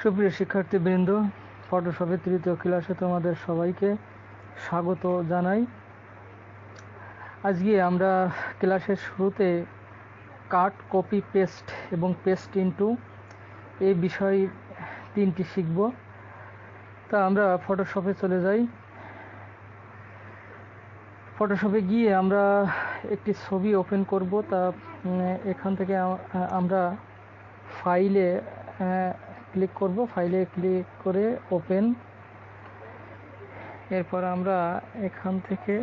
সুপ্রিয় শিক্ষার্থীবৃন্দ, ফটোশপের তৃতীয় ক্লাসে তোমাদের সবাইকে স্বাগত জানাই। আজকে আমরা ক্লাসের শুরুতে কাট, কপি, পেস্ট এবং পেস্ট ইনটু এই বিষয় তিনটি শিখব। তা আমরা ফটোশপে চলে যাই। ফটোশপে গিয়ে আমরা একটি ছবি ওপেন করব। তা এখান থেকে আমরা ফাইলে ক্লিক করব, ফাইলে ক্লিক করে ওপেন। এরপর আমরা এখান থেকে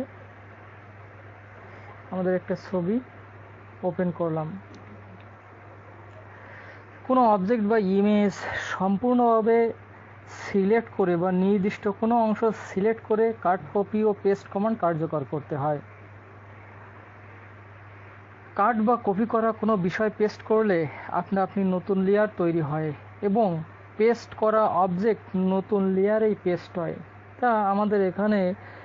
আমাদের একটা ছবি ওপেন করলাম। কোনো অবজেক্ট বা ইমেজ সম্পূর্ণভাবে সিলেক্ট করে বা নির্দিষ্ট কোনো অংশ সিলেক্ট করে কাট, কপি ও পেস্ট কমান্ড কার্যকর করতে হয়। কাট বা কপি করা কোনো বিষয় পেস্ট করলে আপনি নতুন লেয়ার তৈরি হয় এবং পেস্ট করা অবজেক্ট নতুন লেয়ারেই পেস্ট হয়। তা আমাদের এখানে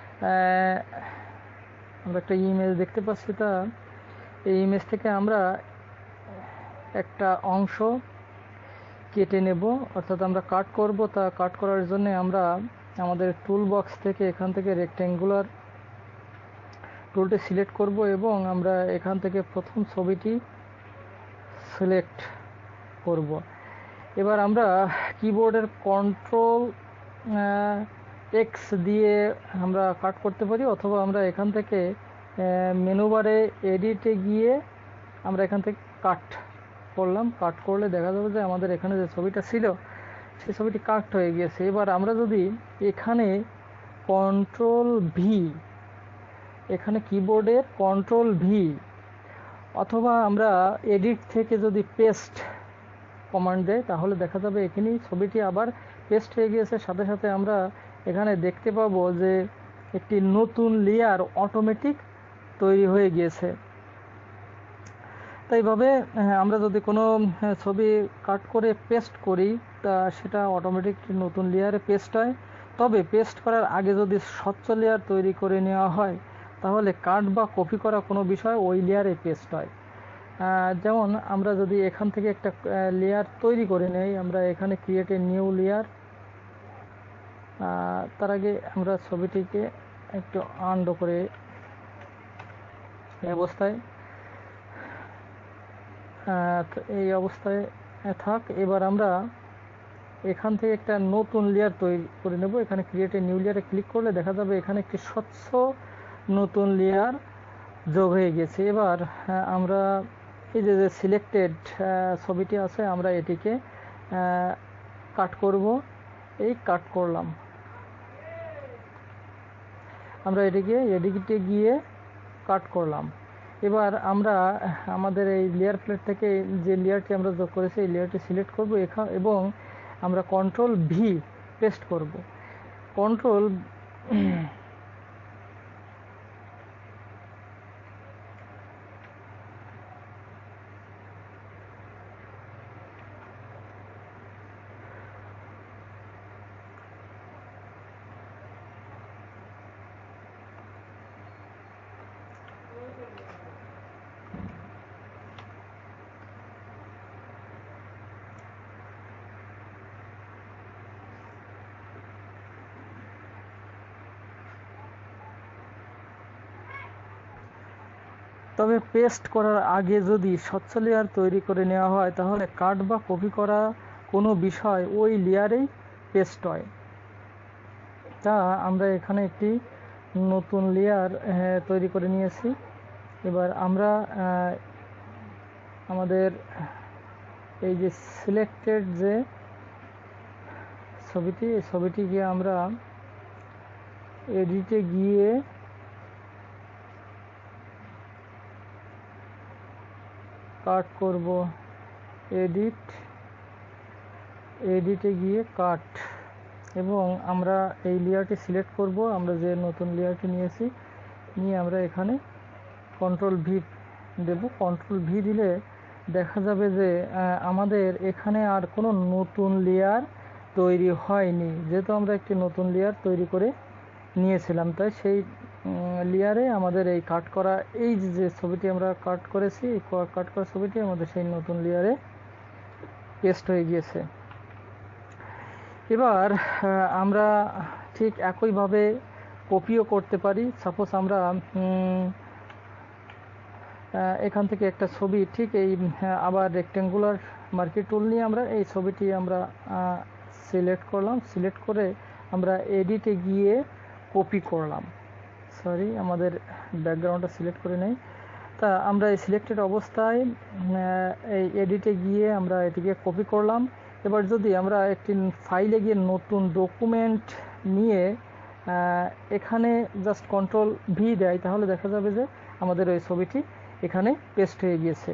আমরা একটা ইমেজ দেখতে পাচ্ছি। তা এই ইমেজ থেকে আমরা একটা অংশ কেটে নেব, অর্থাৎ আমরা কাট করব। তা কাট করার জন্য আমরা আমাদের টুল বক্স থেকে এখান থেকে রেক্ট্যাঙ্গুলার টুলটি সিলেক্ট করব এবং আমরা এখান থেকে প্রথম ছবিটি সিলেক্ট করব। এবার আমরা কিবোর্ডের কন্ট্রোল এক্স দিয়ে আমরা কাট করতে পারি, অথবা আমরা এখান থেকে মেনু বারে এডিটে গিয়ে আমরা এখান থেকে কাট করলাম। কাট করলে দেখা যাবে যে আমাদের এখানে যে ছবিটা ছিল সেই ছবিটি কাট হয়ে গিয়েছে। এবার আমরা যদি এখানে কন্ট্রোল ভি, এখানে কিবোর্ডের কন্ট্রোল ভি, অথবা আমরা এডিট থেকে যদি পেস্ট কমান্ড দেয় তাহলে দেখা যাবে এখানেই ছবিটি আবার পেস্ট হয়ে গিয়েছে। সাথে সাথে আমরা এখানে দেখতে পাবো যে একটি নতুন লেয়ার অটোমেটিক তৈরি হয়ে গিয়েছে। তাই এইভাবে আমরা যদি কোনো ছবি কাট করে পেস্ট করি তা সেটা অটোমেটিক নতুন লেয়ারে পেস্ট হয়। তবে পেস্ট করার আগে যদি স্বচ্ছ লেয়ার তৈরি করে নেওয়া হয় তাহলে কাট বা কপি করা কোনো বিষয় ওই লেয়ারে পেস্ট হয়। যেমন আমরা যদি এখান থেকে একটা লেয়ার তৈরি করে নেই, আমরা এখানে ক্রিয়েট এ নিউ লেয়ার। তার আগে আমরা ছবিটিকে একটু আনডু করে এই অবস্থায় থাক। এবার আমরা এখান থেকে একটা নতুন লেয়ার তৈরি করে নেব। এখানে ক্রিয়েট এ নিউ লেয়ারে ক্লিক করলে দেখা যাবে এখানে একটি স্বচ্ছ নতুন লেয়ার যোগ হয়ে গেছে। এবার আমরা এই যে সিলেক্টেড ছবিটি আছে আমরা এটিকে কাট করব। এই কাট করলাম, আমরা এডিটে গিয়ে কাট করলাম। এবার আমরা আমাদের এই লেয়ার প্লেট থেকে যে লেয়ারটি আমরা যোগ করেছি এই লেয়ারটি সিলেক্ট করব এবং আমরা কন্ট্রোল ভি পেস্ট করব। কন্ট্রোল তবে পেস্ট করার আগে যদি স্বচ্ছ লেয়ার তৈরি করে নেওয়া হয় তাহলে কাট বা কপি করা কোনো বিষয় ওই লেয়ারেই পেস্ট হয়। তা আমরা এখানে একটি নতুন লেয়ার তৈরি করে নিয়েছি। এবার আমরা আমাদের এই যে সিলেক্টেড যে ছবিটি, এই ছবিটি গিয়ে আমরা এডিটে গিয়ে কাট করব। এডিটে গিয়ে কাট এবং আমরা এই লেয়ারটি সিলেক্ট করব। আমরা যে নতুন লেয়ারটি নিয়ে আমরা এখানে কন্ট্রোল ভি দেব। কন্ট্রোল ভি দিলে দেখা যাবে যে আমাদের এখানে আর কোনো নতুন লেয়ার তৈরি হয়নি, যেহেতু আমরা একটি নতুন লেয়ার তৈরি করে নিয়েছিলাম। তাই সেই লেয়ারে আমাদের এই কাট করা এই যে ছবিটি আমরা কাট করেছি, কাট করা ছবিটি আমাদের সেই নতুন লেয়ারে পেস্ট হয়ে গিয়েছে। এবার আমরা ঠিক একইভাবে কপিও করতে পারি। সাপোজ আমরা এখান থেকে একটা ছবি ঠিক এই আবার রেক্টেঙ্গুলার মার্কি টুল নিয়ে আমরা এই ছবিটি আমরা সিলেক্ট করলাম, সিলেক্ট করে আমরা এডিটে গিয়ে কপি করলাম। সরি, আমাদের ব্যাকগ্রাউন্ডটা সিলেক্ট করে নেই। তা আমরা এই সিলেক্টেড অবস্থায় এই এডিটে গিয়ে আমরা এটিকে কপি করলাম। এবার যদি আমরা একটি ফাইলে গিয়ে নতুন ডকুমেন্ট নিয়ে এখানে জাস্ট কন্ট্রোল ভি দেয়, তাহলে দেখা যাবে যে আমাদের ওই ছবিটি এখানে পেস্ট হয়ে গিয়েছে।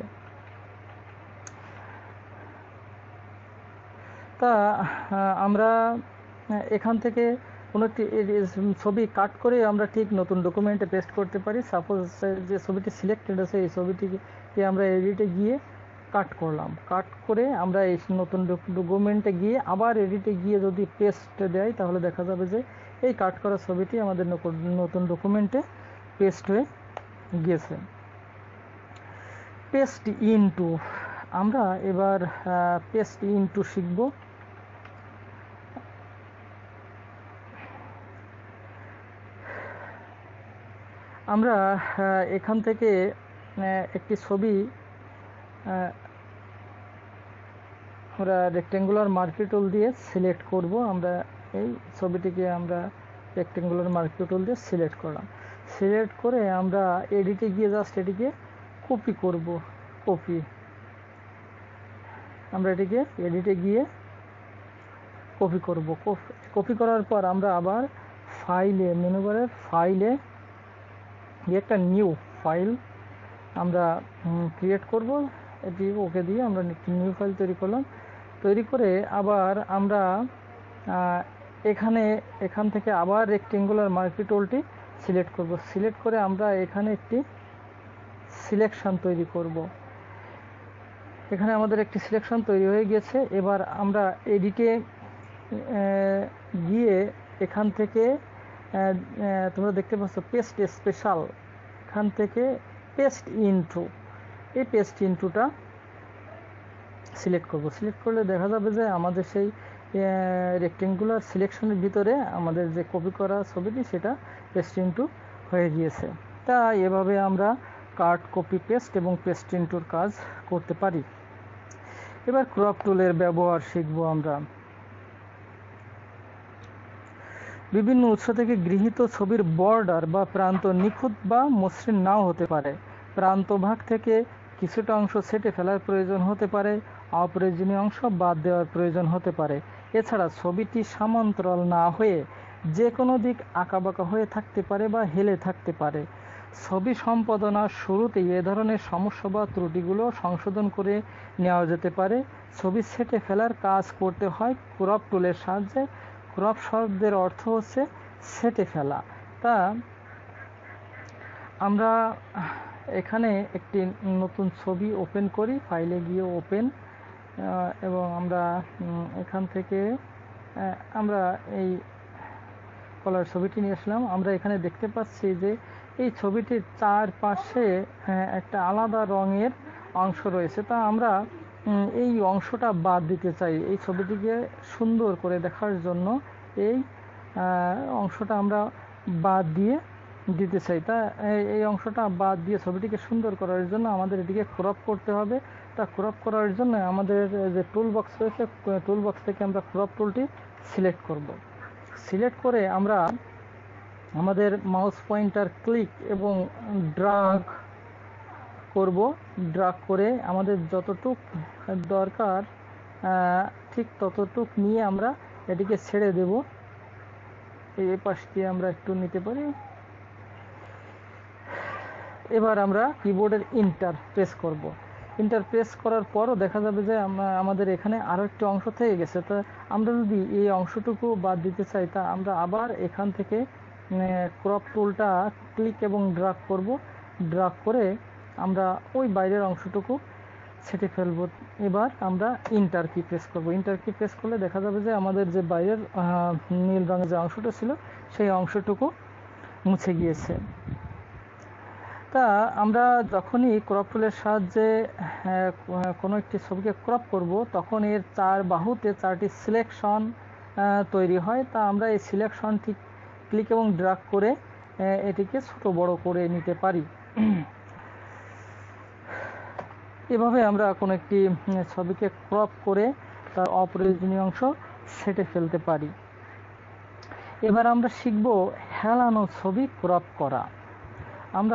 তা আমরা এখান থেকে কোনো একটি ছবি কাট করে আমরা ঠিক নতুন ডকুমেন্টে পেস্ট করতে পারি। সাপোজ যে ছবিটি সিলেক্টেড আছে এই ছবিটিকে আমরা এডিটে গিয়ে কাট করলাম, কাট করে আমরা এই নতুন ডকুমেন্টে গিয়ে আবার এডিটে গিয়ে যদি পেস্ট দেয়, তাহলে দেখা যাবে যে এই কাট করা ছবিটি আমাদের নতুন ডকুমেন্টে পেস্ট হয়ে গিয়েছে। পেস্ট ইনটু, আমরা এবার পেস্ট ইনটু শিখব। আমরা এখান থেকে একটি ছবি আমরা রেক্টেঙ্গুলার মার্কি টুল দিয়ে সিলেক্ট করব। আমরা এই ছবিটিকে আমরা রেক্টেঙ্গুলার মার্কি টুল দিয়ে সিলেক্ট করলাম, সিলেক্ট করে আমরা এডিটে গিয়ে জাস্ট এটিকে কপি করব। কপি, আমরা এটিকে এডিটে গিয়ে কপি করব। কপি করার পর আমরা আবার ফাইলে, মেনু বারের ফাইলে একটা নিউ ফাইল আমরা ক্রিয়েট করব। এটি ওকে দিয়ে আমরা একটি নিউ ফাইল তৈরি করলাম। তৈরি করে আবার আমরা এখান থেকে আবার রেক্টেঙ্গুলার মার্কি টুলটি সিলেক্ট করব। সিলেক্ট করে আমরা এখানে একটি সিলেকশন তৈরি করব। এখানে আমাদের একটি সিলেকশন তৈরি হয়ে গেছে। এবার আমরা এডিটে গিয়ে এখান থেকে তোমরা দেখতে পাচ্ছ পেস্ট স্পেশাল, এখান থেকে পেস্ট ইনটু, এই পেস্ট ইনটুটা সিলেক্ট করব। সিলেক্ট করলে দেখা যাবে যে আমাদের সেই রেক্টেঙ্গুলার সিলেকশনের ভিতরে আমাদের যে কপি করা ছবিটি সেটা পেস্ট ইনটু হয়ে গিয়েছে। তা এভাবে আমরা কাট, কপি, পেস্ট এবং পেস্ট ইনটুর কাজ করতে পারি। এবার ক্রপ টুলের ব্যবহার শিখব আমরা। বিভিন্ন উৎস থেকে গৃহীত ছবির বর্ডার বা প্রান্ত নিখুঁত বা মসৃণ নাও হতে পারে। প্রান্তভাগ থেকে কিছুটা অংশ ছেঁটে ফেলার প্রয়োজন হতে পারে, অপ্রয়োজনীয় অংশ বাদ দেওয়ার প্রয়োজন হতে পারে। এছাড়া ছবিটি সমান্তরাল না হয়ে যে কোনো দিক আঁকাবাঁকা হয়ে থাকতে পারে বা হেলে থাকতে পারে। ছবি সম্পাদনার শুরুতেই এ ধরনের সমস্যা বা ত্রুটিগুলো সংশোধন করে নেওয়া যেতে পারে। ছবি ছেঁটে ফেলার কাজ করতে হয় ক্রপ টুলের সাহায্যে। ক্রপ শব্দের অর্থ হচ্ছে ছেঁটে ফেলা। তা আমরা এখানে একটি নতুন ছবি ওপেন করি, ফাইলে গিয়ে ওপেন, এবং আমরা এখান থেকে আমরা এই কলার ছবিটি নিয়ে আসলাম। আমরা এখানে দেখতে পাচ্ছি যে এই ছবিটির চারপাশে একটা আলাদা রঙের অংশ রয়েছে। তা আমরা এই অংশটা বাদ দিতে চাই। এই ছবিটিকে সুন্দর করে দেখার জন্য এই অংশটা আমরা বাদ দিয়ে দিতে চাই। তা এই অংশটা বাদ দিয়ে ছবিটিকে সুন্দর করার জন্য আমাদের এটিকে ক্রপ করতে হবে। তা ক্রপ করার জন্য আমাদের যে টুল বক্স রয়েছে, টুল বক্স থেকে আমরা ক্রপ টুলটি সিলেক্ট করব। সিলেক্ট করে আমরা আমাদের মাউস পয়েন্টার ক্লিক এবং ড্রাগ করব। ড্রাগ করে আমাদের যতটুক দরকার ঠিক ততটুক নিয়ে আমরা এটিকে ছেড়ে দেব। এই পাশ দিয়ে আমরা একটু নিতে পারি। এবার আমরা কিবোর্ডের ইন্টার প্রেস করব। ইন্টার প্রেস করার পরও দেখা যাবে যে আমাদের এখানে আরও একটি অংশ থেকে গেছে। তা আমরা যদি এই অংশটুকু বাদ দিতে চাই, তা আমরা আবার এখান থেকে ক্রপ টুলটা ক্লিক এবং ড্রাগ করব। ড্রাগ করে আমরা ওই বাইরের অংশটুকু ছেঁটে ফেলব। এবার আমরা ইন্টার কি প্রেস করব। ইন্টার কি প্রেস করলে দেখা যাবে যে আমাদের যে বাইরের নীল রঙের যে অংশটা ছিল সেই অংশটুকু মুছে গিয়েছে। তা আমরা যখনই ক্রপ টুলের সাহায্যে কোনো একটি ছবিকে ক্রপ করব, তখন এর চার বাহুতে চারটি সিলেকশন তৈরি হয়। তা আমরা এই সিলেকশনটি ক্লিক এবং ড্র্যাগ করে এটিকে ছোট বড় করে নিতে পারি। এভাবে আমরা কোনো একটি ছবিকে ক্রপ করে তার অপ্রয়োজনীয় অংশ ছেঁটে ফেলতে পারি। এবার আমরা শিখব হেলানো ছবি ক্রপ করা। আমরা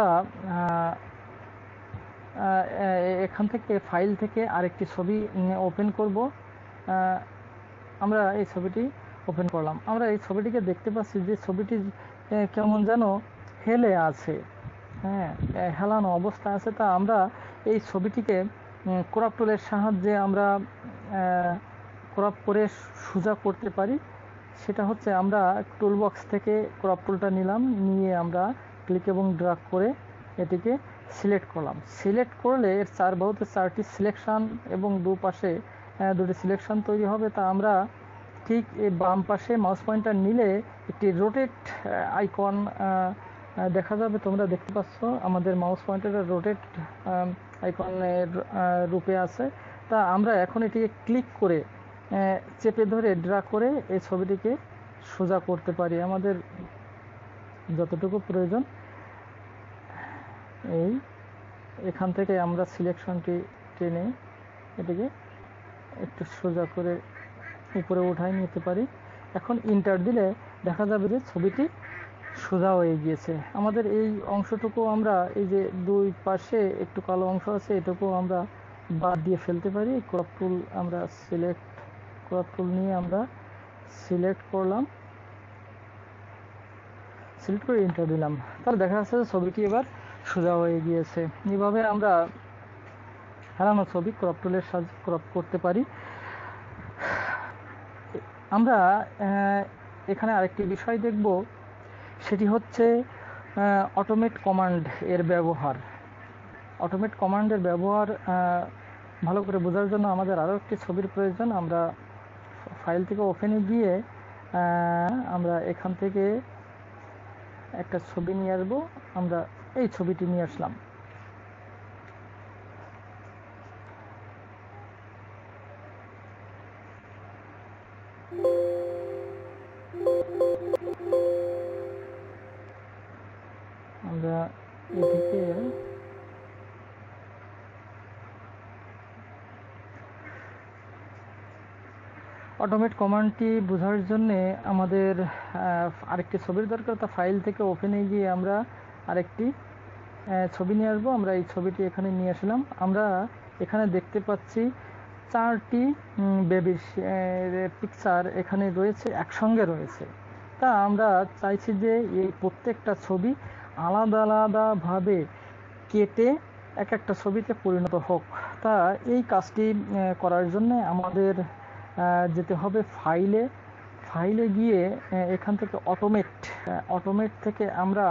এখান থেকে ফাইল থেকে আরেকটি ছবি ওপেন করব। আমরা এই ছবিটি ওপেন করলাম। আমরা এই ছবিটিকে দেখতে পাচ্ছি যে ছবিটি কেমন যেন হেলে আছে, হেলানো অবস্থা আছে। তা আমরা এই ছবিটিকে ক্রপ টুলের সাহায্যে আমরা ক্রপ করে সোজা করতে পারি। সেটা হচ্ছে আমরা টুল বক্স থেকে ক্রপ টুলটা নিলাম, নিয়ে আমরা ক্লিক এবং ড্র্যাগ করে এটিকে সিলেক্ট করলাম। সিলেক্ট করলে এর চার বাহুতে চারটি সিলেকশন এবং দুপাশে দুটি সিলেকশন তৈরি হবে। তা আমরা ঠিক এই বাম পাশে মাউস পয়েন্টার নিলে একটি রোটেট আইকন দেখা যাবে। তোমরা দেখতে পাচ্ছ আমাদের মাউস পয়েন্টারটা রোটেট আইকনের রূপে আছে। তা আমরা এখন এটিকে ক্লিক করে চেপে ধরে ড্র্যাগ করে এই ছবিটিকে সোজা করতে পারি আমাদের যতটুকু প্রয়োজন। এখান থেকে আমরা সিলেকশনটি টেনে এটিকে একটু সোজা করে উপরে উঠাই নিতে পারি। এখন ইন্টার দিলে দেখা যাবে যে ছবিটি সোজা হয়ে গিয়েছে। আমাদের এই অংশটুকু আমরা এই যে দুই পাশে একটু কালো অংশ আছে এটুকু আমরা বাদ দিয়ে ফেলতে পারি। ক্রপ টুল আমরা ক্রপ টুল নিয়ে আমরা সিলেক্ট করলাম, সিলেক্ট করে ইন্টার দিলাম। তাহলে দেখা যাচ্ছে যে ছবিটি এবার সোজা হয়ে গিয়েছে। এইভাবে আমরা হেলানো ছবি ক্রপ টুলের সাহায্যে ক্রপ করতে পারি। আমরা এখানে আরেকটি বিষয় দেখব, সেটি হচ্ছে অটোমেট কমান্ড এর ব্যবহার। অটোমেট কমান্ডের ব্যবহার ভালো করে বোঝার জন্য আমাদের আরও একটি ছবির প্রয়োজন। আমরা ফাইল থেকে ওপেনে গিয়ে আমরা এখান থেকে একটা ছবি নিয়ে আসবো। আমরা এই ছবিটি নিয়ে আসলাম। আমরা এটিকে অটোমেট কমান্ডটি বোঝার জন্য আমাদের আরেকটি ছবির দরকার। তা ফাইল থেকে ওপেনে গিয়ে আমরা আরেকটি ছবি নিয়ে আসবো। আমরা এই ছবিটি এখানে নিয়ে আসলাম। আমরা এখানে দেখতে পাচ্ছি চারটি বেবির পিকচার এখানে রয়েছে, একসঙ্গে রয়েছে। তা আমরা চাইছি যে এই প্রত্যেকটা ছবি আলাদা আলাদাভাবে কেটে এক একটা ছবিতে পরিণত হোক। তা এই কাজটি করার জন্য আমাদের যেতে হবে ফাইলে গিয়ে এখান থেকে অটোমেট থেকে আমরা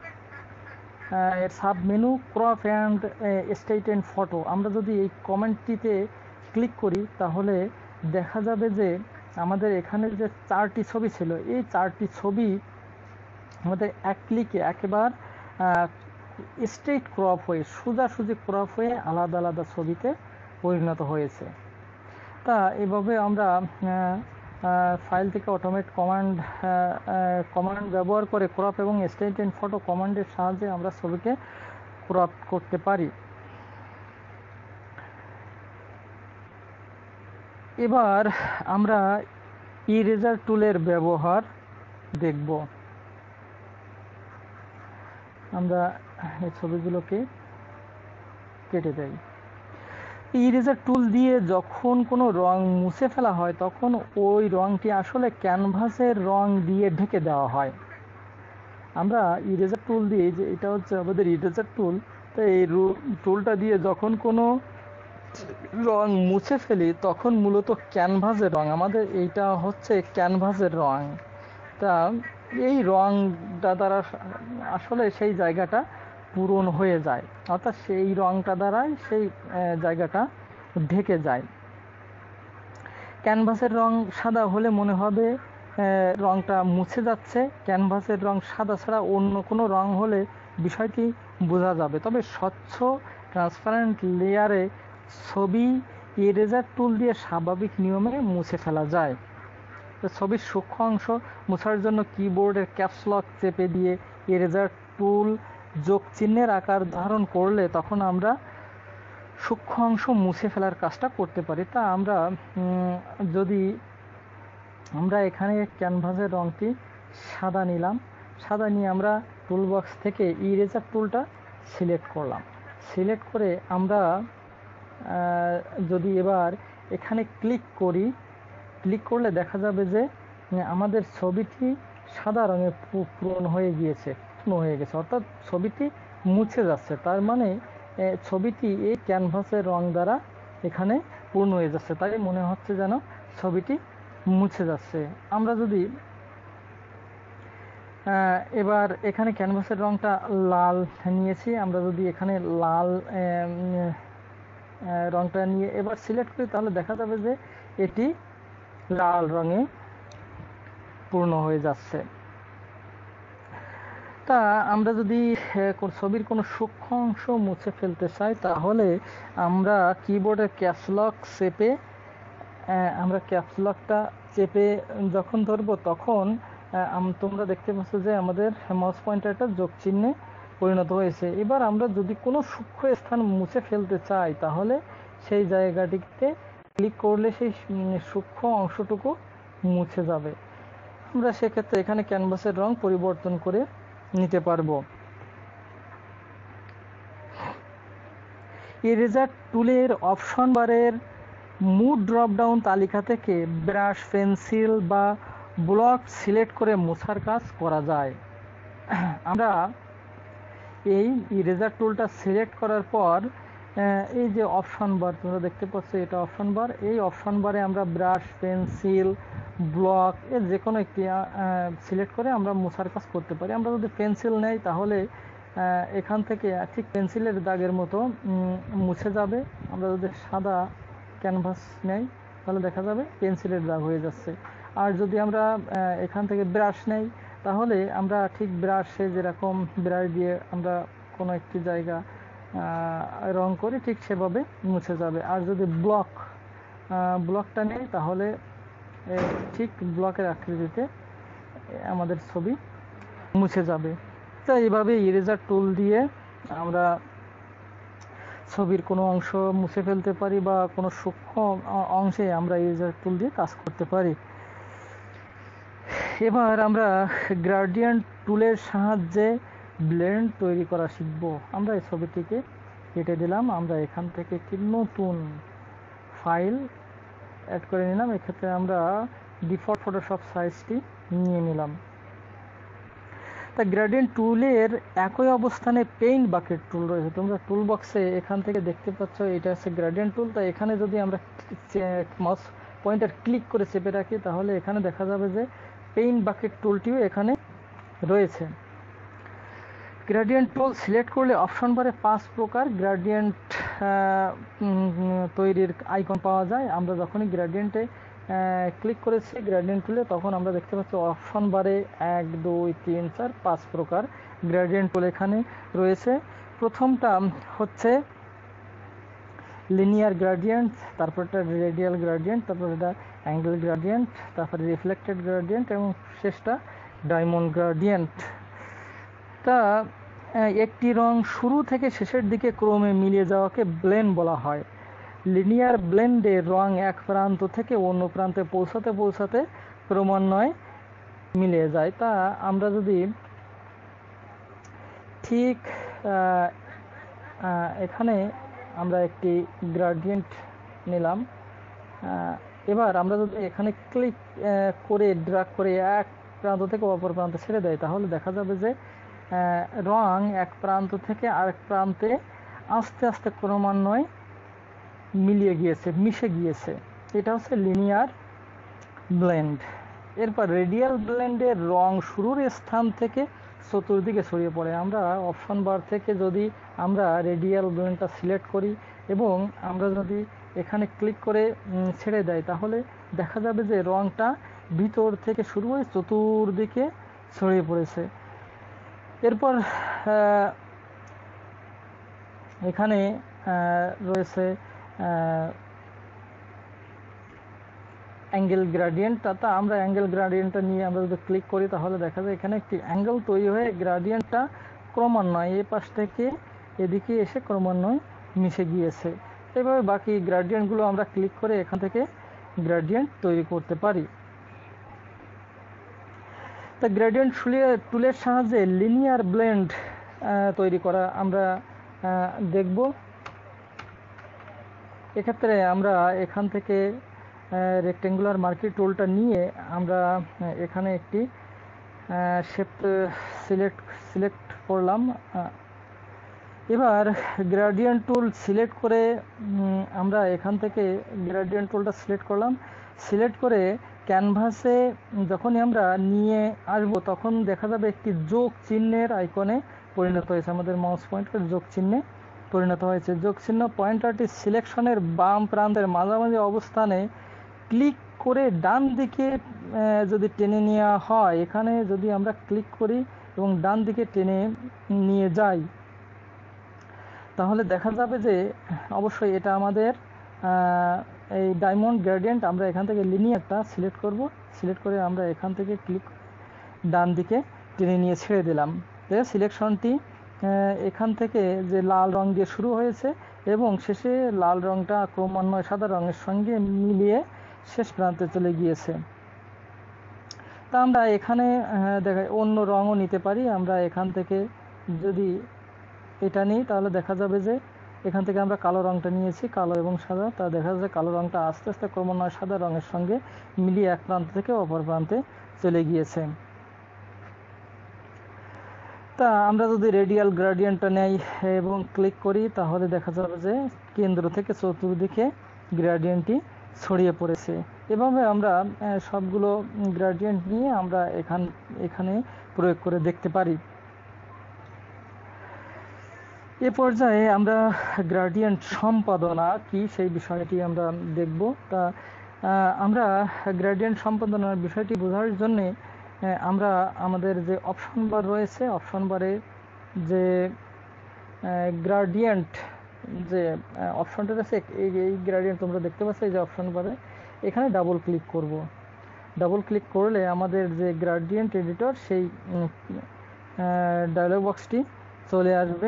sub menu crop and straighten photo, আমরা যদি এই কমেন্টটিতে ক্লিক করি তাহলে দেখা যাবে যে আমাদের এখানে যে চারটি ছবি ছিল এই চারটি ছবি আমাদের এক ক্লিকে একেবারে স্ট্রেইট ক্রপ হয়ে সোজাসুজি ক্রপ হয়ে আলাদা আলাদা ছবিতে পরিণত হয়েছে। তা এভাবে আমরা ফাইল থেকে অটোমেট কমান্ড ব্যবহার করে ক্রপ এবং স্ট্রেইটেন ফটো কমান্ডের সাহায্যে আমরা ছবিকে ক্রপ করতে পারি। এবার আমরা ইরেজার টুলের ব্যবহার দেখব। আমরা এই ছবিগুলোকে কেটে দেই। ইরেজার টুল দিয়ে যখন কোনো রং মুছে ফেলা হয় তখন ওই রংটি আসলে ক্যানভাসের রং দিয়ে ঢেকে দেওয়া হয়। আমরা ইরেজার টুল দিয়ে, যে এটা হচ্ছে আমাদের ইরেজার টুল, তো এই টুলটা দিয়ে যখন কোনো রং মুছে ফেলি তখন মূলত ক্যানভাসের রং, আমাদের এইটা হচ্ছে ক্যানভাসের রং। তা এই রংটা দ্বারা আসলে সেই জায়গাটা পূরণ হয়ে যায়, অর্থাৎ সেই রংটা দ্বারাই সেই জায়গাটা ঢেকে যায়। ক্যানভাসের রং সাদা হলে মনে হবে রংটা মুছে যাচ্ছে, ক্যানভাসের রং সাদা ছাড়া অন্য কোনো রং হলে বিষয়টি বোঝা যাবে। তবে স্বচ্ছ ট্রান্সপারেন্ট লেয়ারে ছবি ইরেজার টুল দিয়ে স্বাভাবিক নিয়মে মুছে ফেলা যায়। ছবির সূক্ষ্ম অংশ মোছার জন্য কিবোর্ডের ক্যাপস লক চেপে দিয়ে ইরেজার টুল যোগ চিহ্নের আকার ধারণ করলে তখন আমরা সূক্ষ্ম অংশ মুছে ফেলার কাজটা করতে পারি। তা আমরা যদি আমরা এখানে ক্যানভাসের রঙটি সাদা নিলাম, সাদা নিয়ে আমরা টুল বক্স থেকে ইরেজার টুলটা সিলেক্ট করলাম। সিলেক্ট করে আমরা যদি এবার এখানে ক্লিক করি, ক্লিক করলে দেখা যাবে যে আমাদের ছবিটি সাদা রঙে পূরণ হয়ে গিয়েছে, অর্থাৎ ছবিটি মুছে যাচ্ছে। তার মানে ছবিটি এই ক্যানভাসের রং দ্বারা এখানে পূর্ণ হয়ে যাচ্ছে, তাই মনে হচ্ছে যেন ছবিটি মুছে যাচ্ছে। আমরা যদি এবার এখানে ক্যানভাসের রংটা লাল নিয়েছি, আমরা যদি এখানে লাল রংটা নিয়ে এবার সিলেক্ট করি তাহলে দেখা যাবে যে এটি লাল রঙে পূর্ণ হয়ে যাচ্ছে। তা আমরা যদি ছবির কোনো সূক্ষ্ম অংশ মুছে ফেলতে চাই তাহলে আমরা কিবোর্ডের ক্যাপস লক চেপে আমরা ক্যাপস লকটা চেপে যখন ধরবো তখন তোমরা দেখতে পাচ্ছ যে আমাদের মাউস পয়েন্টারটা যোগ চিহ্নে পরিণত হয়েছে। এবার আমরা যদি কোনো সূক্ষ্ম স্থান মুছে ফেলতে চাই তাহলে সেই জায়গাটিতে ক্লিক করলে সেই সূক্ষ্ম অংশটুকু মুছে যাবে। আমরা সেক্ষেত্রে এখানে ক্যানভাসের রং পরিবর্তন করে নিতে পারবো। ইরেজার টুলের অপশন বারের মুভ ড্রপ ডাউন তালিকা থেকে ব্রাশ, পেন্সিল বা ব্লক সিলেক্ট করে মোছার কাজ করা যায়। আমরা এই ইরেজার টুলটা সিলেক্ট করার পর এই যে অপশন বার তোমরা দেখতে পাচ্ছ, এটা অপশন বার। এই অপশন বারে আমরা ব্রাশ, পেন্সিল, ব্লক এর যে কোনো একটি সিলেক্ট করে আমরা মোছার কাজ করতে পারি। আমরা যদি পেন্সিল নেই তাহলে এখান থেকে ঠিক পেন্সিলের দাগের মতো মুছে যাবে। আমরা যদি সাদা ক্যানভাস নেই তাহলে দেখা যাবে পেন্সিলের দাগ হয়ে যাচ্ছে। আর যদি আমরা এখান থেকে ব্রাশ নেই তাহলে আমরা ঠিক ব্রাশে যেরকম ব্রাশ দিয়ে আমরা কোনো একটি জায়গা রং করি ঠিক সেভাবে মুছে যাবে। আর যদি ব্লকটা নেই তাহলে ঠিক ব্লকের আকৃতিতে আমাদের ছবি মুছে যাবে। তো এইভাবে ইরেজার টুল দিয়ে আমরা ছবির কোনো অংশ মুছে ফেলতে পারি বা কোনো সূক্ষ্ম অংশে আমরা ইরেজার টুল দিয়ে কাজ করতে পারি। এবার আমরা গ্রেডিয়েন্ট টুলের সাহায্যে ব্লেন্ড তৈরি করা শিখব। আমরা এই ছবিটিকে কেটে দিলাম, আমরা এখান থেকে একটি নতুন ফাইল অ্যাড করে নিলাম। এক্ষেত্রে আমরা ডিফল্ট ফটোশপ সাইজটি নিয়ে নিলাম। তা গ্রেডিয়েন্ট টুলের একই অবস্থানে পেইন্ট বাকেট টুল রয়েছে। তোমরা টুল বক্সে এখান থেকে দেখতে পাচ্ছ এটা হচ্ছে গ্রেডিয়েন্ট টুল। তা এখানে যদি আমরা মাউস পয়েন্টার ক্লিক করে চেপে রাখি তাহলে এখানে দেখা যাবে যে পেইন্ট বাকেট টুলটিও এখানে রয়েছে। গ্রেডিয়েন্ট টুল সিলেক্ট করলে অপশন বারে 5 প্রকার গ্রেডিয়েন্ট তৈরির আইকন পাওয়া যায়। আমরা যখনই গ্রেডিয়েন্টে ক্লিক করেছি গ্রেডিয়েন্ট টুলে তখন আমরা দেখতে পাচ্ছি অপশন বারে 1, 2, 3, 4, 5 প্রকার গ্রেডিয়েন্ট টুল এখানে রয়েছে। প্রথমটা হচ্ছে লিনিয়ার গ্রেডিয়েন্ট, তারপর এটা রেডিয়াল গ্রেডিয়েন্ট, তারপর এটা অ্যাঙ্গেল গ্রেডিয়েন্ট, তারপরে রিফ্লেক্টেড গ্রেডিয়েন্ট এবং শেষটা ডায়মন্ড গ্রেডিয়েন্ট। তা একটি রং শুরু থেকে শেষের দিকে ক্রমে মিলিয়ে যাওয়াকে ব্লেন্ড বলা হয়। লিনিয়ার ব্লেন্ডে রং এক প্রান্ত থেকে অন্য প্রান্তে পৌঁছাতে ক্রমান্বয়ে মিলিয়ে যায়। তা আমরা যদি ঠিক এখানে আমরা একটি গ্রেডিয়েন্ট নিলাম, এবার আমরা যদি এখানে ক্লিক করে ড্র্যাগ করে এক প্রান্ত থেকে অপর প্রান্তে ছেড়ে দেয় তাহলে দেখা যাবে যে রং এক প্রান্ত থেকে আরেক প্রান্তে আস্তে আস্তে ক্রমান্বয়ে মিশে গিয়েছে। এটা হচ্ছে লিনিয়ার ব্লেন্ড। এরপর রেডিয়াল ব্লেন্ডের রং শুরুর স্থান থেকে চতুর্দিকে ছড়িয়ে পড়ে। আমরা অপশন বার থেকে যদি আমরা রেডিয়াল ব্লেন্ডটা সিলেক্ট করি এবং আমরা যদি এখানে ক্লিক করে ছেড়ে দেয় তাহলে দেখা যাবে যে রংটা ভিতর থেকে শুরু হয়ে চতুর্দিকে ছড়িয়ে পড়েছে। এরপর এখানে রয়েছে অ্যাঙ্গেল গ্রেডিয়েন্টটা, তা আমরা অ্যাঙ্গেল গ্রেডিয়েন্টটা নিয়ে আমরা যদি ক্লিক করি তাহলে দেখা যায় এখানে একটি অ্যাঙ্গেল তৈরি হয়ে গ্রেডিয়েন্টটা ক্রমান্বয়ে এ পাশ থেকে এদিকে এসে ক্রমান্বয়ে মিশে গিয়েছে। এভাবে বাকি গ্রেডিয়েন্টগুলো আমরা ক্লিক করে এখান থেকে গ্রেডিয়েন্ট তৈরি করতে পারি। তা গ্রেডিয়েন্ট টুলের সাহায্যে লিনিয়ার ব্লেন্ড তৈরি করা আমরা দেখব। এক্ষেত্রে আমরা এখান থেকে রেক্টেঙ্গুলার মার্কি টুলটা নিয়ে আমরা এখানে একটি শেপ সিলেক্ট করলাম। এবার গ্রেডিয়েন্ট টুল সিলেক্ট করে আমরা এখান থেকে গ্রেডিয়েন্ট টুলটা সিলেক্ট করলাম। সিলেক্ট করে ক্যানভাসে যখনই আমরা নিয়ে আসব তখন দেখা যাবে একটি যোগ চিহ্নের আইকনে পরিণত হয়েছে, আমাদের মাউস পয়েন্টার যোগ চিহ্নে পরিণত হয়েছে। যোগ চিহ্ন পয়েন্টারটি সিলেকশনের বাম প্রান্তের মাঝামাঝি অবস্থানে ক্লিক করে ডান দিকে যদি টেনে নেওয়া হয়, এখানে যদি আমরা ক্লিক করি এবং ডান দিকে টেনে নিয়ে যাই তাহলে দেখা যাবে যে অবশ্যই এটা আমাদের এই ডায়মন্ড গ্রেডিয়েন্ট। আমরা এখান থেকে লিনিয়ারটা সিলেক্ট করব, সিলেক্ট করে আমরা এখান থেকে ক্লিক ডান দিকে টেনে নিয়ে ছেড়ে দিলাম। সিলেকশনটি এখান থেকে যে লাল রং দিয়ে শুরু হয়েছে এবং শেষে লাল রংটা ক্রমান্বয়ে সাদা রঙের সঙ্গে মিলিয়ে শেষ প্রান্তে চলে গিয়েছে। তা আমরা এখানে দেখা অন্য রঙও নিতে পারি। আমরা এখান থেকে যদি এটা নিই তাহলে দেখা যাবে যে এখান থেকে আমরা কালো রংটা নিয়েছি, কালো এবং সাদা, তা দেখা যাচ্ছে কালো রংটা আস্তে আস্তে ক্রমান্বয়ে সাদা রঙের সঙ্গে মিলিয়ে এক প্রান্ত থেকে অপর প্রান্তে চলে গিয়েছে। তা আমরা যদি রেডিয়াল গ্রেডিয়েন্টটা নেই এবং ক্লিক করি তাহলে দেখা যাবে যে কেন্দ্র থেকে চতুর্দিকে গ্রেডিয়েন্টটি ছড়িয়ে পড়েছে। এভাবে আমরা সবগুলো গ্রেডিয়েন্ট নিয়ে আমরা এখানে প্রয়োগ করে দেখতে পারি। এ পর্যায়ে আমরা গ্রেডিয়েন্ট সম্পাদনা কি সেই বিষয়টি আমরা দেখব। তা আমরা গ্রেডিয়েন্ট সম্পাদনার বিষয়টি বোঝার জন্য আমরা আমাদের যে অপশন বার রয়েছে, অপশন বারে যে গ্রেডিয়েন্ট যে অপশনটা আছে এই গ্রেডিয়েন্ট তোমরা দেখতে পাচ্ছ, এই যে অপশন বারে এখানে ডাবল ক্লিক করব। ডাবল ক্লিক করলে আমাদের যে গ্রেডিয়েন্ট এডিটর সেই ডায়লগ বক্সটি চলে আসবে।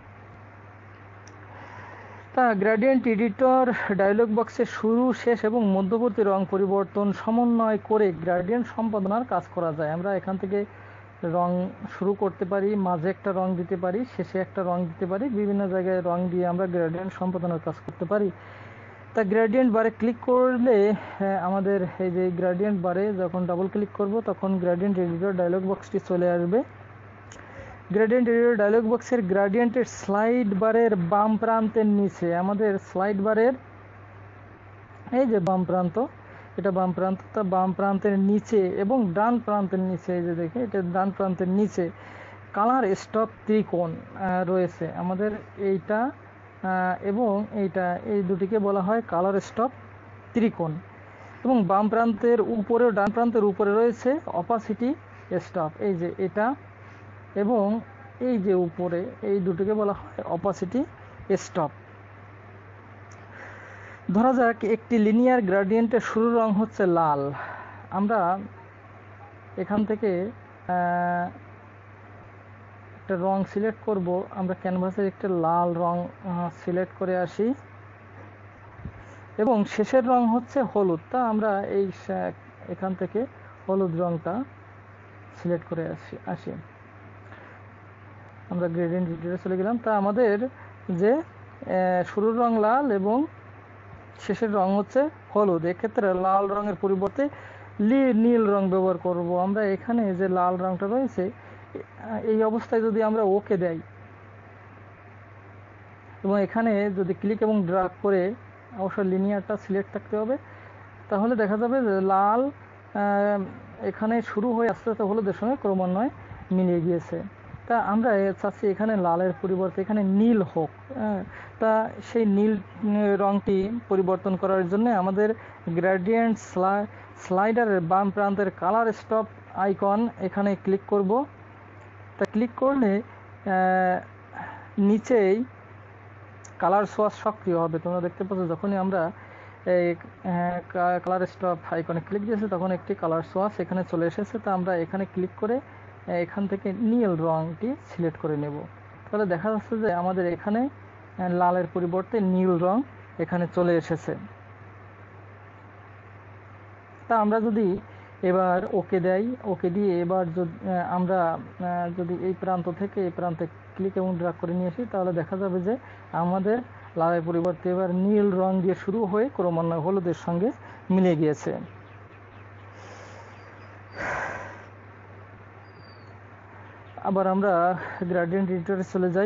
তা গ্রেডিয়েন্ট এডিটর ডায়লগ বক্সে শুরু, শেষ এবং মধ্যবর্তী রং পরিবর্তন সমন্বয় করে গ্রেডিয়েন্ট সম্পাদনার কাজ করা যায়। আমরা এখান থেকে রং শুরু করতে পারি, মাঝে একটা রং দিতে পারি, শেষে একটা রং দিতে পারি, বিভিন্ন জায়গায় রং দিয়ে আমরা গ্রেডিয়েন্ট সম্পাদনার কাজ করতে পারি। তা গ্রেডিয়েন্ট বারে ক্লিক করলে আমাদের এই যে গ্রেডিয়েন্ট বারে যখন ডাবল ক্লিক করব তখন গ্রেডিয়েন্ট এডিটর ডায়লগ বক্সটি চলে আসবে। গ্রেডিয়েন্ট এডিটর ডায়লগ বক্সের গ্রেডিয়েন্টের স্লাইড বারের বাম প্রান্তের নিচে, আমাদের স্লাইড বারের এই যে বাম প্রান্ত, এটা বাম প্রান্ত, তা বাম প্রান্তের নিচে এবং ডান প্রান্তের নিচে, এই যে দেখে এটা ডান প্রান্তের নিচে কালার স্টপ ত্রিকোণ রয়েছে আমাদের এইটা এবং এইটা, এই দুটিকে বলা হয় কালার স্টপ ত্রিকোণ। এবং বাম প্রান্তের উপরে ডান প্রান্তের উপরে রয়েছে অপাসিটি স্টপ, এই যে এটা এবং এই যে উপরে, এই দুটোকে বলা হয় অপাসিটি স্টপ। ধরা যাক একটি লিনিয়ার গ্রেডিয়েন্টের শুরুর রং হচ্ছে লাল। আমরা এখান থেকে একটা রং সিলেক্ট করব। আমরা ক্যানভাসের একটা লাল রং সিলেক্ট করে আসি এবং শেষের রং হচ্ছে হলুদ। তা আমরা এখান থেকে হলুদ রংটা সিলেক্ট করে আসি। আমরা গ্রেডিয়েন্ট এডিটরে চলে গেলাম। তা আমাদের যে শুরুর রং লাল এবং শেষের রং হচ্ছে হলুদ, এক্ষেত্রে লাল রঙের পরিবর্তে নীল রং ব্যবহার করব। আমরা এখানে যে লাল রংটা রয়েছে এই অবস্থায় যদি আমরা ওকে দেই এবং এখানে যদি ক্লিক এবং ড্র্যাগ করে, অবশ্যই লিনিয়ারটা সিলেক্ট থাকতে হবে, তাহলে দেখা যাবে যে লাল এখানে শুরু হয়ে আস্তে আস্তে হলুদের সঙ্গে ক্রমান্বয়ে মিলিয়ে গিয়েছে। তা আমরা চাচ্ছি এখানে লালের পরিবর্তে এখানে নীল হোক। তা সেই নীল রংটি পরিবর্তন করার জন্য আমাদের গ্রেডিয়েন্ট স্লাইডারের বাম প্রান্তের কালার স্টপ আইকন এখানে ক্লিক করব। তা ক্লিক করলে নিচেই কালার সোয়াচ সক্রিয় হবে। তোমরা দেখতে পাচ্ছ যখনই আমরা এই কালার স্টপ আইকনে ক্লিক দিয়েছে, তখন একটি কালার সোয়াচ এখানে চলে এসেছে। তো আমরা এখানে ক্লিক করে এখান থেকে নীল রঙটি সিলেক্ট করে নেব। তাহলে দেখা যাচ্ছে যে আমাদের এখানে লালের পরিবর্তে নীল রং এখানে চলে এসেছে। তা আমরা যদি এবার ওকে দেই, ওকে দিয়ে এবার আমরা যদি এই প্রান্ত থেকে এই প্রান্তে ক্লিক এবং ড্র্যাগ করে নিয়ে আসি, তাহলে দেখা যাবে যে আমাদের লালের পরিবর্তে এবার নীল রং দিয়ে শুরু হয়ে ক্রমান্বয়ে হলুদের সঙ্গে মিলে গিয়েছে। আবার আমরা গ্রেডিয়েন্ট এডিটরে চলে যাই।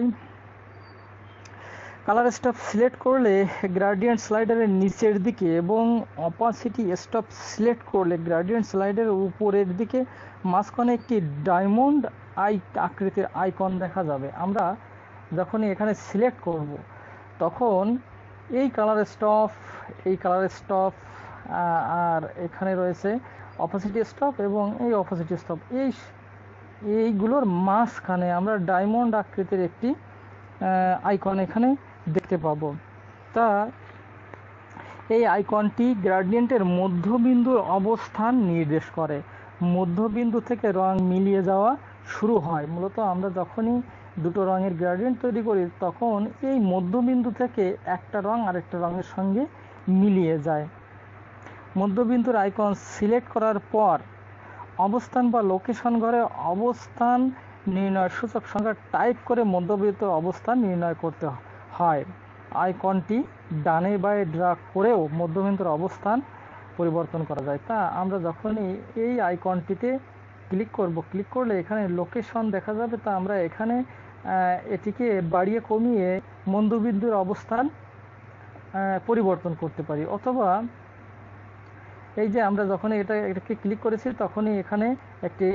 কালার স্টপ সিলেক্ট করলে গ্রেডিয়েন্ট স্লাইডারের নিচের দিকে এবং অপাসিটি স্টপ সিলেক্ট করলে গ্রেডিয়েন্ট স্লাইডারের উপরের দিকে মাঝখানে একটি ডায়মন্ড আকৃতির আইকন দেখা যাবে। আমরা যখনই এখানে সিলেক্ট করব তখন এই কালার স্টপ আর এখানে রয়েছে অপাসিটি স্টপ এবং এই অপাসিটি স্টপ, এইগুলোর মাঝখানে আমরা ডায়মন্ড আকৃতির একটি আইকন এখানে দেখতে পাবো। তা এই আইকনটি গ্রেডিয়েন্টের মধ্যবিন্দুর অবস্থান নির্দেশ করে। মধ্যবিন্দু থেকে রং মিলিয়ে যাওয়া শুরু হয়। মূলত আমরা যখনই দুটো রঙের গ্রেডিয়েন্ট তৈরি করি তখন এই মধ্যবিন্দু থেকে একটা রং আরেকটা রঙের সঙ্গে মিলিয়ে যায়। মধ্যবিন্দুর আইকন সিলেক্ট করার পর অবস্থান বা লোকেশন ঘরে অবস্থান নির্ণয় সূচক সংখ্যা টাইপ করে মধ্যবিন্দুর অবস্থান নির্ণয় করতে হয়। আইকনটি ডানে বাঁয়ে ড্র্যাগ করেও মধ্যবিন্দুর অবস্থান পরিবর্তন করা যায়। তা আমরা যখনই এই আইকনটিতে ক্লিক করব, ক্লিক করলে এখানে লোকেশন দেখা যাবে। তা আমরা এখানে এটিকে বাড়িয়ে কমিয়ে মধ্যবিন্দুর অবস্থান পরিবর্তন করতে পারি। অথবা এই যে আমরা যখন এটাকে ক্লিক করেছি তখনই এখানে একটি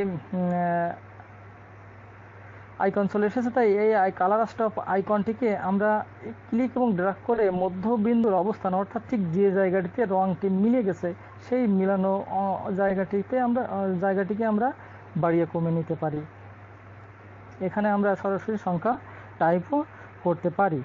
আইকন চলে এসেছে। তাই এই কালার স্টপ আইকনটিকে আমরা ক্লিক এবং ড্র্যাগ করে মধ্যবিন্দুর অবস্থান, অর্থাৎ ঠিক যে জায়গাটিতে রংটি মিলে গেছে সেই মিলানো জায়গাটিকে আমরা বাড়িয়ে কমে নিতে পারি। এখানে আমরা সরাসরি সংখ্যা টাইপও করতে পারি।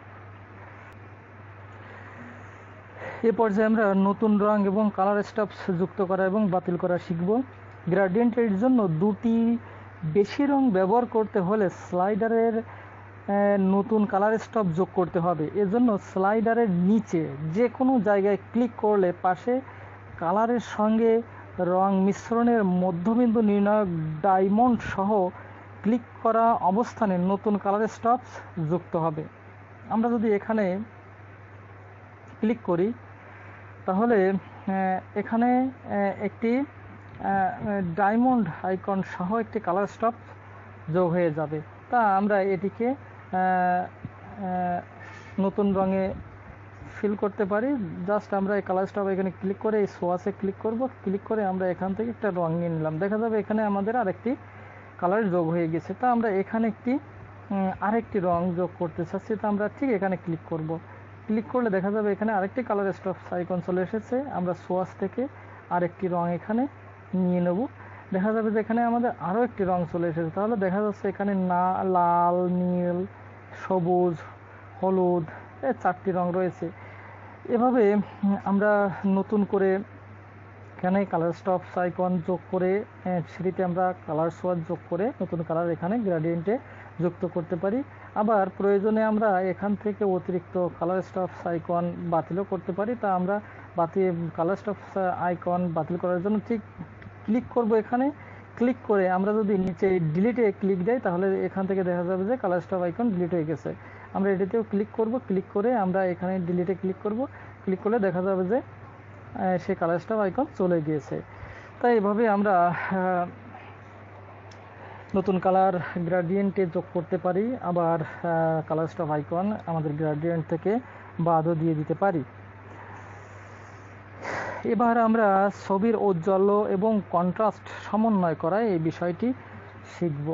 এ পর্যায়ে আমরা নতুন রং এবং কালার স্টপ যুক্ত করা এবং বাতিল করা শিখব। গ্রেডিয়েন্টের জন্য দুটি বেশি রং ব্যবহার করতে হলে স্লাইডারের নতুন কালার স্টপ যোগ করতে হবে। এজন্য স্লাইডারের নিচে যে কোনো জায়গায় ক্লিক করলে পাশে কালারের সঙ্গে রং মিশ্রণের মধ্যবিন্দু নির্ণায়ক ডায়মন্ড সহ ক্লিক করা অবস্থানে নতুন কালার স্টপ যুক্ত হবে। আমরা যদি এখানে ক্লিক করি তাহলে এখানে একটি ডায়মন্ড আইকন সহ একটি কালার স্টপ যোগ হয়ে যাবে। তা আমরা এটিকে নতুন রঙে ফিল করতে পারি। জাস্ট আমরা এই কালার স্টপ এখানে ক্লিক করে এই সোয়াসে ক্লিক করব, ক্লিক করে আমরা এখান থেকে একটা রং নিয়ে নিলাম। দেখা যাবে এখানে আমাদের আরেকটি কালার যোগ হয়ে গেছে। তা আমরা এখানে আরেকটি রং যোগ করতে চাচ্ছি। তা আমরা ঠিক এখানে ক্লিক করব, ক্লিক করলে দেখা যাবে এখানে আরেকটি কালার স্টপ আইকন চলে এসেছে। আমরা সোয়াস থেকে আরেকটি রং এখানে নিয়ে নেব। দেখা যাবে যে এখানে আমাদের আরও একটি রং চলে এসেছে। তাহলে দেখা যাচ্ছে এখানে লাল, নীল, সবুজ, হলুদ, এই চারটি রং রয়েছে। এভাবে আমরা নতুন করে এখানে কালার স্টপ আইকন যোগ করে সেটিতে আমরা কালার সোয়াচ যোগ করে নতুন কালার এখানে গ্রেডিয়েন্টে যুক্ত করতে পারি। আবার প্রয়োজনে আমরা এখান থেকে অতিরিক্ত কালার স্টপ আইকন বাতিলও করতে পারি। তা আমরা কালার স্টপ আইকন বাতিল করার জন্য ঠিক ক্লিক করব। এখানে ক্লিক করে আমরা যদি নিচে ডিলিটে ক্লিক দেই তাহলে এখান থেকে দেখা যাবে যে কালার স্টপ আইকন ডিলিট হয়ে গেছে। আমরা এটিতেও ক্লিক করব, ক্লিক করে আমরা এখানে ডিলিটে ক্লিক করব, ক্লিক করলে দেখা যাবে যে সেই কালার স্টপ আইকন চলে গিয়েছে। তাই এভাবে আমরা নতুন কালার গ্রেডিয়েন্টে যোগ করতে পারি। আবার কালার স্টপ আইকন আমাদের গ্রেডিয়েন্ট থেকে বাদও দিয়ে দিতে পারি। এবার আমরা ছবির ঔজ্জ্বল্য এবং কন্ট্রাস্ট সমন্বয় করা এই বিষয়টি শিখব।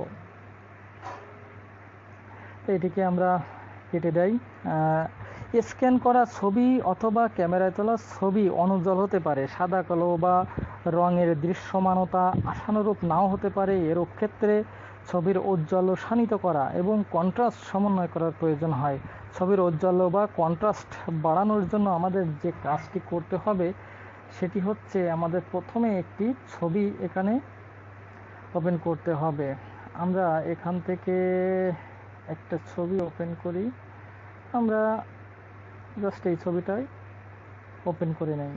তো এটিকে আমরা কেটে দেই। স্ক্যান করা ছবি অথবা ক্যামেরায় তোলা ছবি অনুজ্জ্বল হতে পারে, সাদা কালো বা রঙের দৃশ্যমানতা আশানুরূপ নাও হতে পারে। এর ক্ষেত্রে ছবির ঔজ্জ্বল্য শানিত করা এবং কন্ট্রাস্ট সমন্বয় করার প্রয়োজন হয়। ছবির ঔজ্জ্বল্য বা কন্ট্রাস্ট বাড়ানোর জন্য আমাদের যে কাজটি করতে হবে সেটি হচ্ছে আমাদের প্রথমে একটি ছবি এখানে ওপেন করতে হবে। আমরা এখান থেকে একটা ছবি ওপেন করি। আমরা জাস্ট এই ছবিটাই ওপেন করে নেই।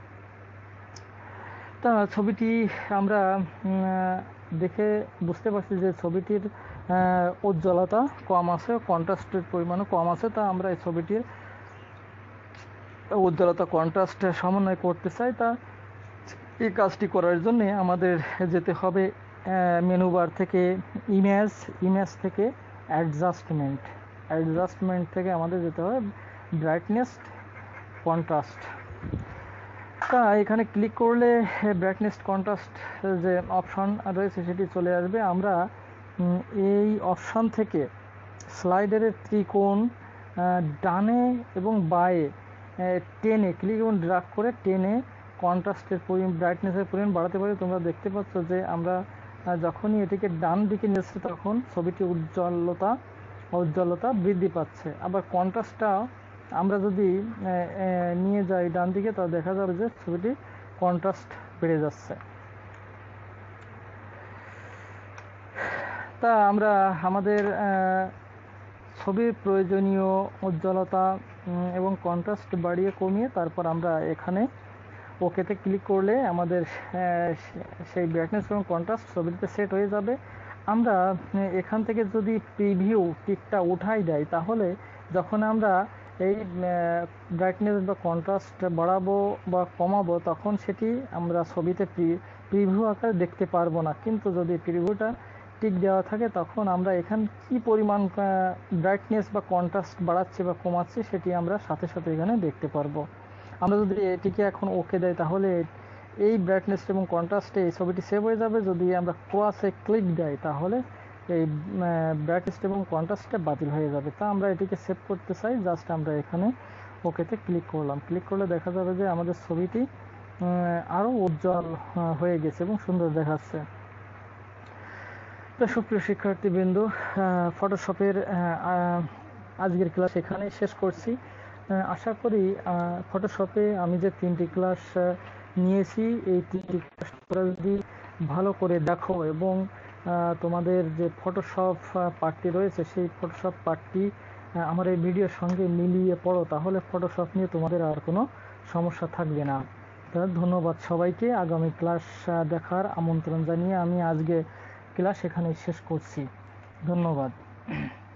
তা ছবিটি আমরা দেখে বুঝতে পারছি যে ছবিটির উজ্জ্বলতা কম আছে, কন্ট্রাস্টের পরিমাণও কম আছে। তা আমরা এই ছবিটির উজ্জ্বলতা কন্ট্রাস্ট সমন্বয় করতে চাই। তা এই কাজটি করার জন্য আমাদের যেতে হবে মেনু বার থেকে ইমেজ থেকে অ্যাডজাস্টমেন্ট থেকে আমাদের যেতে হবে ব্রাইটনেস কন্ট্রাস্ট। তা এখানে ক্লিক করলে ব্রাইটনেস কন্ট্রাস্ট যে অপশন রয়েছে সেটি চলে আসবে। আমরা এই অপশন থেকে স্লাইডারের ত্রিকোণ ডানে এবং বাঁয়ে টেনে ক্লিক এবং ড্র্যাগ করে টেনে কন্ট্রাস্টের ব্রাইটনেসের পরিমাণ বাড়াতে পারি। তোমরা দেখতে পাচ্ছ যে আমরা যখনই এটিকে ডান দিকে নিয়েছি তখন ছবিটি উজ্জ্বলতা বৃদ্ধি পাচ্ছে। আবার কন্ট্রাস্টটা আমরা যদি নিয়ে যাই ডান দিকে তা দেখা যাবে যে ছবিটি কন্ট্রাস্ট বেড়ে যাচ্ছে। তা আমরা আমাদের ছবির প্রয়োজনীয় উজ্জ্বলতা এবং কন্ট্রাস্ট বাড়িয়ে কমিয়ে তারপর আমরা এখানে ওকেতে ক্লিক করলে আমাদের সেই ব্রাইটনেস এবং কন্ট্রাস্ট ছবিতে সেট হয়ে যাবে। আমরা এখান থেকে যদি প্রিভিউ টিকটা উঠাই দেয় তাহলে যখন আমরা এই ব্রাইটনেস বা কন্ট্রাস্ট বাড়াবো বা কমাবো তখন সেটি আমরা ছবিতে প্রিভিউ আকারে দেখতে পারবো না। কিন্তু যদি প্রিভিউটা টিক দেওয়া থাকে তখন আমরা এখান কি পরিমাণ ব্রাইটনেস বা কন্ট্রাস্ট বাড়াচ্ছি বা কমাচ্ছি সেটি আমরা সাথে সাথে এখানে দেখতে পারবো। আমরা যদি এটিকে এখন ওকে দেয় তাহলে এই ব্রাইটনেস এবং কন্ট্রাস্টে এই ছবিটি সেভ হয়ে যাবে। যদি আমরা ক্রসে ক্লিক দেয় তাহলে এই ব্রাইটনেস এবং কন্ট্রাস্টটা বাতিল হয়ে যাবে। তা আমরা এটিকে সেভ করতে চাই, জাস্ট আমরা এখানে ওকেতে ক্লিক করলাম। ক্লিক করলে দেখা যাবে যে আমাদের ছবিটি আরও উজ্জ্বল হয়ে গেছে এবং সুন্দর দেখাচ্ছে। সুপ্রিয় শিক্ষার্থীবৃন্দ, ফটোশপের আজকের ক্লাস এখানেই শেষ করছি। আশা করি ফটোশপে আমি যে 3টি ক্লাস নিয়েছি এই 3টি ক্লাস তোমরা যদি ভালো করে দেখো এবং তোমাদের যে ফটোশপ পার্টটি রয়েছে সেই ফটোশপ পার্টটি আমার এই ভিডিওর সঙ্গে মিলিয়ে পড়ো তাহলে ফটোশপ নিয়ে তোমাদের আর কোনো সমস্যা থাকবে না। ধন্যবাদ সবাইকে। আগামী ক্লাস দেখার আমন্ত্রণ জানিয়ে আমি আজকে ক্লাস এখানেই শেষ করছি। ধন্যবাদ।